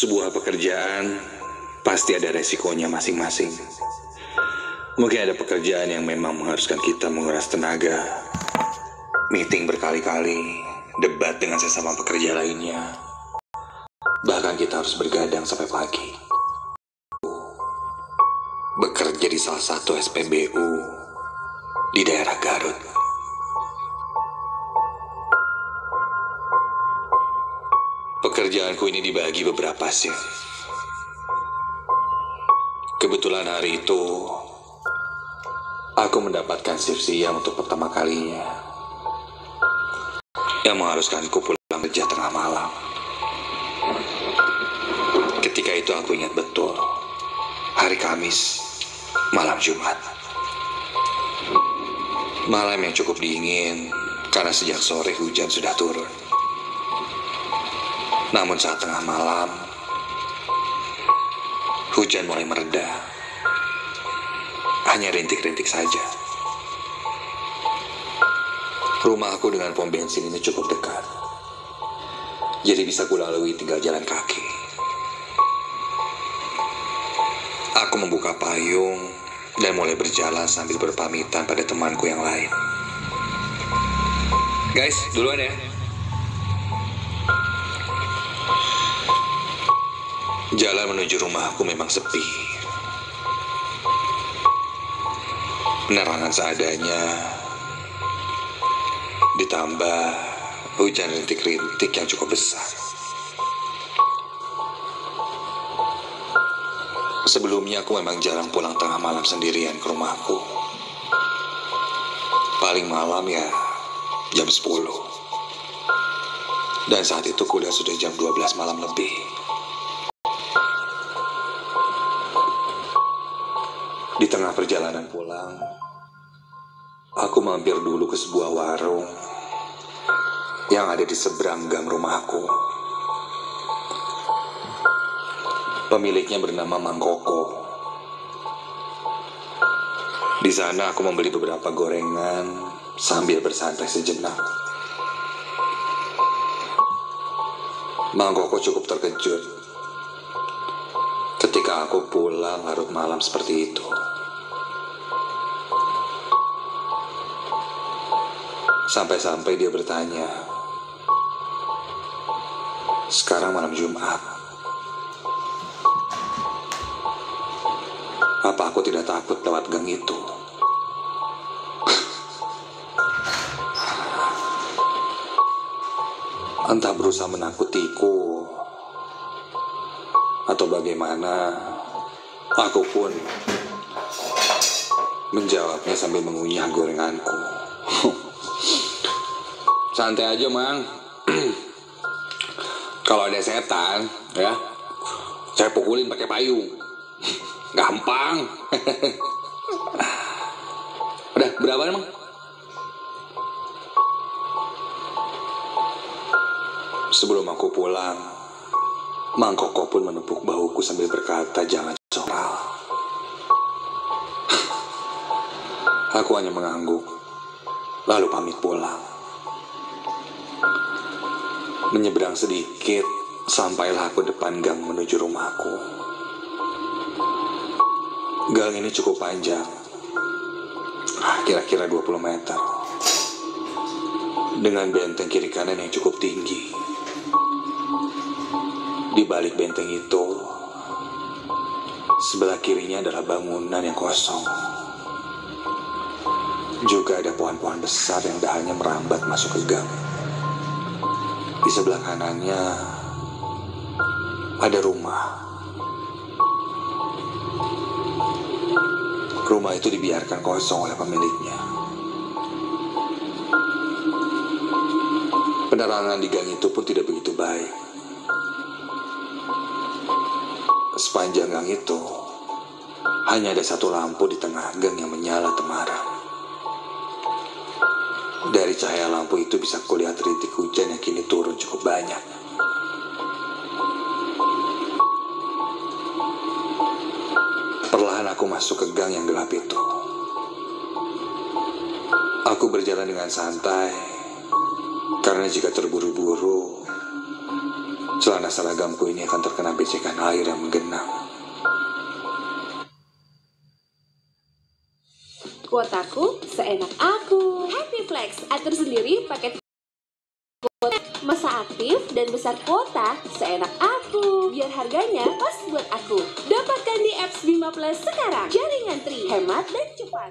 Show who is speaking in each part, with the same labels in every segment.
Speaker 1: Sebuah pekerjaan pasti ada resikonya masing-masing. Mungkin ada pekerjaan yang memang mengharuskan kita menguras tenaga, meeting berkali-kali, debat dengan sesama pekerja lainnya. Bahkan kita harus bergadang sampai pagi. Bekerja di salah satu SPBU di daerah Garut. Pekerjaanku ini dibagi beberapa shift. Kebetulan hari itu aku mendapatkan shift siang untuk pertama kalinya, yang mengharuskanku pulang kerja tengah malam. Ketika itu aku ingat betul, hari Kamis, malam Jumat. Malam yang cukup dingin karena sejak sore hujan sudah turun. Namun saat tengah malam, hujan mulai mereda. Hanya rintik-rintik saja. Rumah aku dengan pom bensin ini cukup dekat. Jadi bisa kulalui tinggal jalan kaki. Aku membuka payung dan mulai berjalan sambil berpamitan pada temanku yang lain. Guys, duluan ya. Jalan menuju rumahku memang sepi. Penerangan seadanya, ditambah hujan rintik-rintik yang cukup besar. Sebelumnya aku memang jarang pulang tengah malam sendirian ke rumahku. Paling malam ya jam 10. Dan saat itu kuliah sudah jam 12 malam lebih. Di tengah perjalanan pulang, aku mampir dulu ke sebuah warung yang ada di seberang gang rumahku. Pemiliknya bernama Mang Koko. Di sana aku membeli beberapa gorengan sambil bersantai sejenak. Mang Koko cukup terkejut ketika aku pulang larut malam seperti itu. Sampai-sampai dia bertanya, "Sekarang malam Jumat, apa aku tidak takut lewat gang itu?" Entah berusaha menakutiku atau bagaimana, aku pun menjawabnya sambil mengunyah gorenganku. "Santai aja, Mang. Kalau ada setan, ya, saya pukulin pakai payung. Gampang." Udah, berapa emang? Sebelum aku pulang, Mang Koko pun menepuk bahuku sambil berkata, "Jangan soal." Aku hanya mengangguk, lalu pamit pulang. Menyeberang sedikit, sampailah aku depan gang menuju rumahku. Gang ini cukup panjang, kira-kira 20 meter. Dengan benteng kiri kanan yang cukup tinggi. Di balik benteng itu, sebelah kirinya adalah bangunan yang kosong. Juga ada pohon-pohon besar yang dahannya merambat masuk ke gang. Di sebelah kanannya ada rumah. Rumah itu dibiarkan kosong oleh pemiliknya. Penerangan di gang itu pun tidak begitu baik. Sepanjang gang itu hanya ada satu lampu di tengah gang yang menyala temaram. Dari cahaya lampu itu bisa kulihat rintik hujan yang kini turun cukup banyak. Perlahan aku masuk ke gang yang gelap itu. Aku berjalan dengan santai, karena jika terburu-buru, Celana seragamku ini akan terkena bisikan air yang menggenang.
Speaker 2: Kuotaku seenak aku. Happy Flex, atur sendiri paket kuota masa aktif dan besar kuota seenak aku. Biar harganya pas buat aku. Dapatkan di apps Bima Plus sekarang. Jaringan Tri, hemat dan cepat.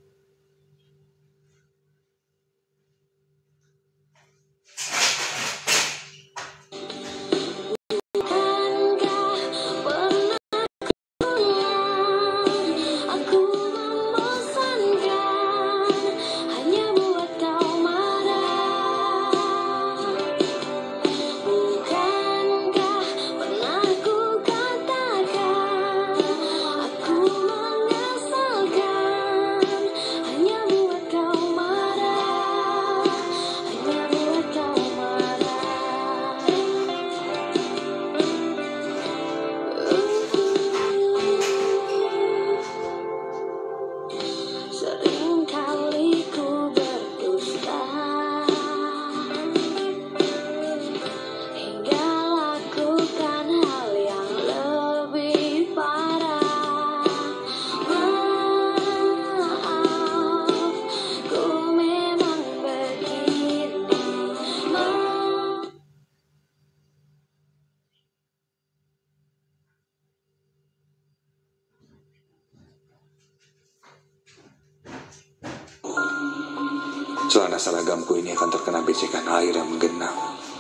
Speaker 1: Celana seragamku ini akan terkena bisikan air yang menggenang.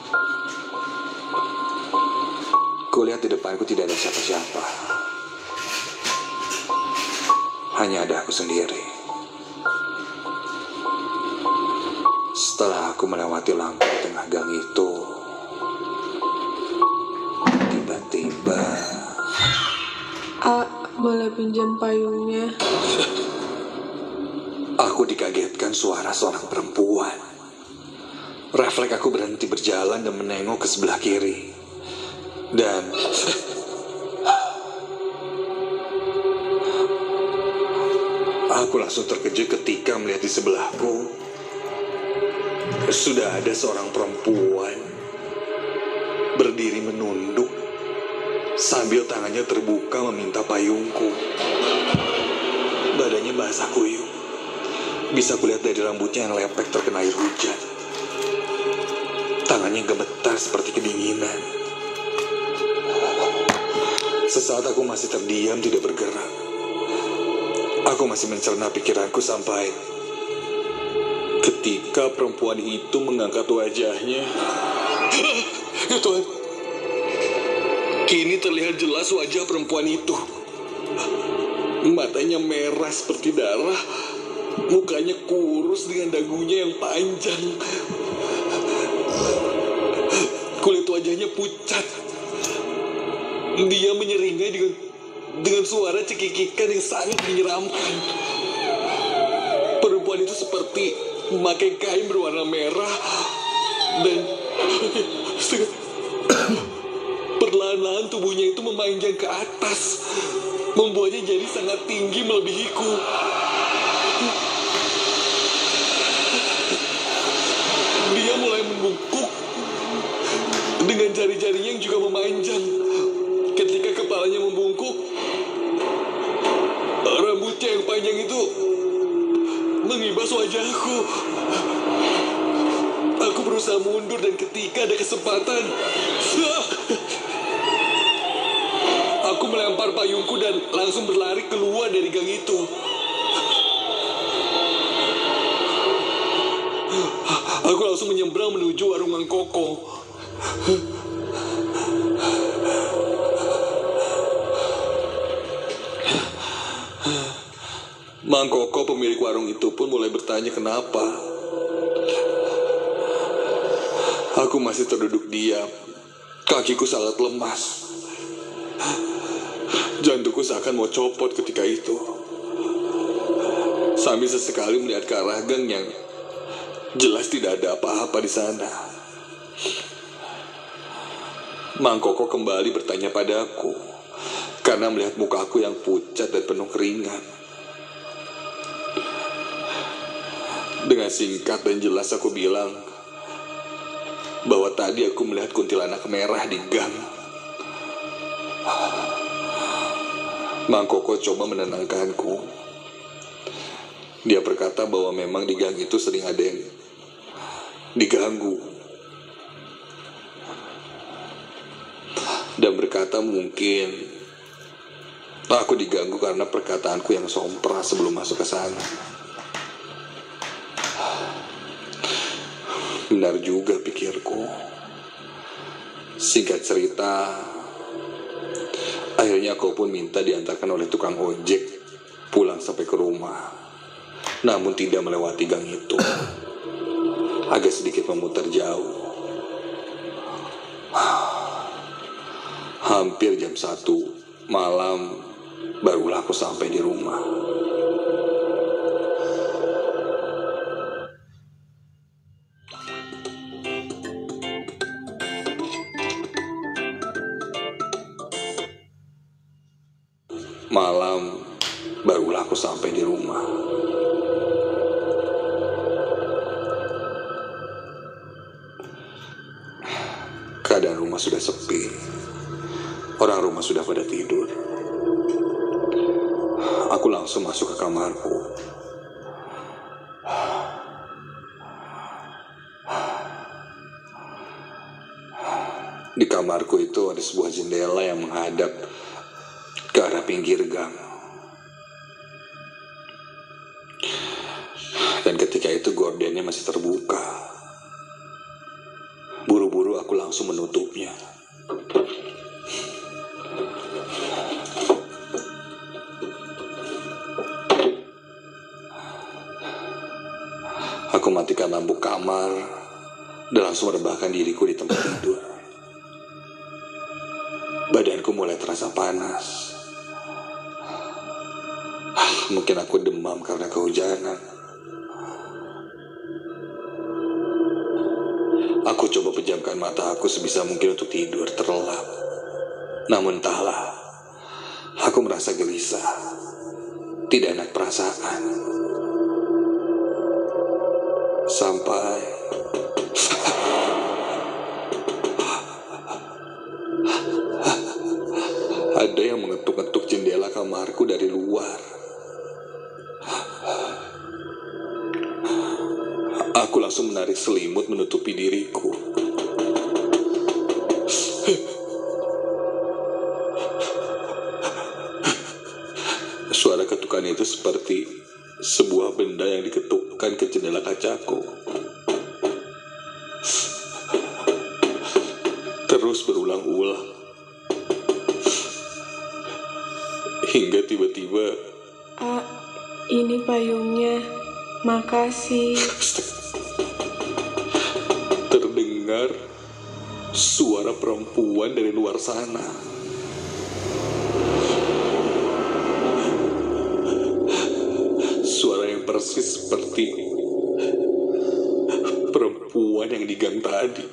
Speaker 1: Kulihat di depanku tidak ada siapa-siapa. Hanya ada aku sendiri. Setelah aku melewati lampu di tengah gang itu, tiba-tiba...
Speaker 3: Boleh pinjam payungnya?
Speaker 1: Aku dikagetkan suara seorang perempuan. Refleks aku berhenti berjalan dan menengok ke sebelah kiri. Dan aku langsung terkejut ketika melihat di sebelahku sudah ada seorang perempuan berdiri menunduk sambil tangannya terbuka meminta payungku. Badannya basah kuyup. Bisa kulihat dari rambutnya yang lepek terkena air hujan. Tangannya gemetar seperti kedinginan. Sesaat aku masih terdiam tidak bergerak. Aku masih mencerna pikiranku sampai ketika perempuan itu mengangkat wajahnya. Ya Tuhan, kini terlihat jelas wajah perempuan itu. Matanya merah seperti darah. Mukanya kurus dengan dagunya yang panjang. Kulit wajahnya pucat. Dia menyeringai dengan suara cekikikan yang sangat menyeramkan. Perempuan itu seperti memakai kain berwarna merah dan perlahan-lahan tubuhnya itu memanjang ke atas, membuatnya jadi sangat tinggi melebihiku. Dia mulai membungkuk dengan jari-jarinya yang juga memanjang. Ketika kepalanya membungkuk, rambutnya yang panjang itu mengibas wajahku. Aku berusaha mundur dan ketika ada kesempatan, aku melempar payungku dan langsung berlari keluar dari gang itu. Aku langsung menyeberang menuju warung Mang Koko. Mang Koko, pemilik warung itu pun mulai bertanya kenapa. Aku masih terduduk diam. Kakiku sangat lemas. Jantungku seakan mau copot ketika itu. Sambil sesekali melihat ke arah gang yang jelas tidak ada apa-apa di sana. Mang Koko kembali bertanya padaku karena melihat mukaku yang pucat dan penuh keringat. Dengan singkat dan jelas aku bilang, bahwa tadi aku melihat kuntilanak merah di gang. Mang Koko coba menenangkanku. Dia berkata bahwa memang di gang itu sering ada yang diganggu. Dan berkata mungkin aku diganggu karena perkataanku yang sompral sebelum masuk ke sana. Benar juga pikirku. Singkat cerita, akhirnya aku pun minta diantarkan oleh tukang ojek pulang sampai ke rumah. Namun tidak melewati gang itu. Agak sedikit memutar jauh. Hampir jam 1 malam barulah aku sampai di rumah. Malam barulah aku sampai di rumah. Keadaan rumah sudah sepi. Orang rumah sudah pada tidur. Aku langsung masuk ke kamarku. Di kamarku itu ada sebuah jendela yang menghadap ke arah pinggir gang. Dan ketika itu gordennya masih terbuka. Buru-buru aku langsung menutupnya. Aku matikan lampu kamar dan langsung merebahkan diriku di tempat tidur. Badanku mulai terasa panas. Mungkin aku demam karena kehujanan. Aku coba pejamkan mata aku sebisa mungkin untuk tidur terlelap. Namun entahlah, aku merasa gelisah, tidak enak perasaan. Sampai ada yang mengetuk-ngetuk jendela kamarku dari luar. Aku langsung menarik selimut menutupi diriku. Suara ketukan itu seperti sebuah benda yang diketukkan ke jendela kacaku. Terus berulang-ulang. Hingga tiba-tiba,
Speaker 3: Ini payungnya. Makasih.
Speaker 1: terdengar suara perempuan dari luar sana. Suara yang persis seperti perempuan yang di gang tadi.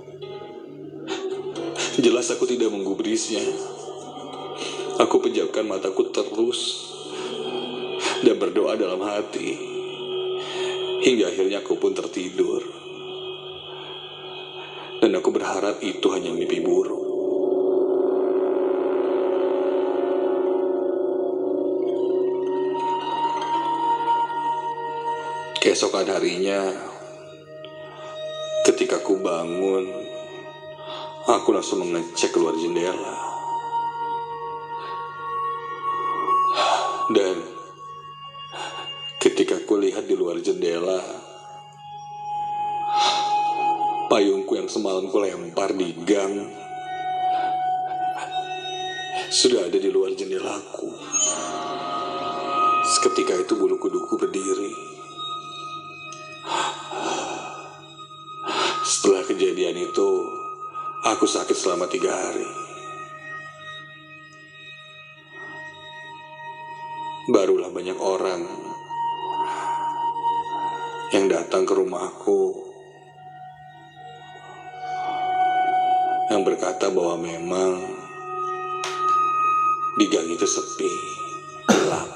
Speaker 1: Jelas aku tidak menggubrisnya. Aku pejamkan mataku terus dan berdoa dalam hati. Hingga akhirnya aku pun tertidur. Dan aku berharap itu hanya mimpi buruk. Keesokan harinya, ketika aku bangun, aku langsung mengecek keluar jendela. Dan ketika aku lihat di luar jendela, payungku yang semalam ku lempar di gang sudah ada di luar jendelaku. Seketika itu bulu kuduku berdiri. Setelah kejadian itu, aku sakit selama 3 hari. Barulah banyak orang yang datang ke rumahku yang berkata bahwa memang di gang itu sepi, gelap,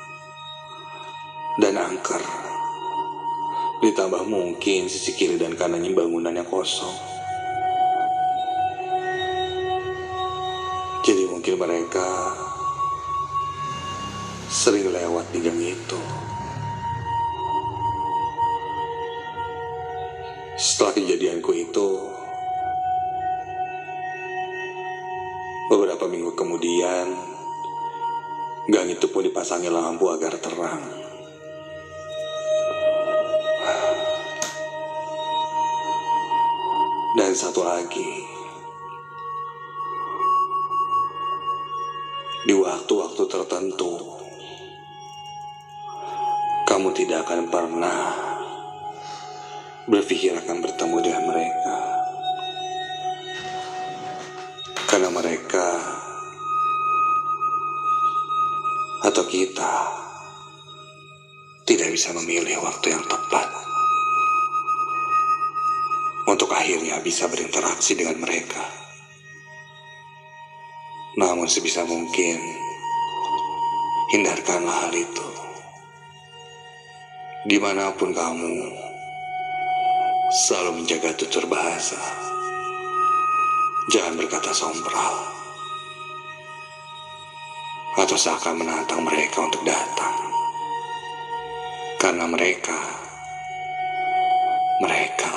Speaker 1: dan angker. Ditambah mungkin sisi kiri dan kanannya bangunan yang kosong. mungkin mereka sering lewat di gang itu. Setelah kejadianku itu, beberapa minggu kemudian, gang itu pun dipasangi lampu agar terang. Dan satu lagi, di waktu-waktu tertentu, kamu tidak akan pernah berpikir akan bertemu dengan mereka. Karena mereka atau kita tidak bisa memilih waktu yang tepat untuk akhirnya bisa berinteraksi dengan mereka. Namun sebisa mungkin, hindarkanlah hal itu. Dimanapun kamu, selalu menjaga tutur bahasa. Jangan berkata sompral atau seakan menantang mereka untuk datang. Karena mereka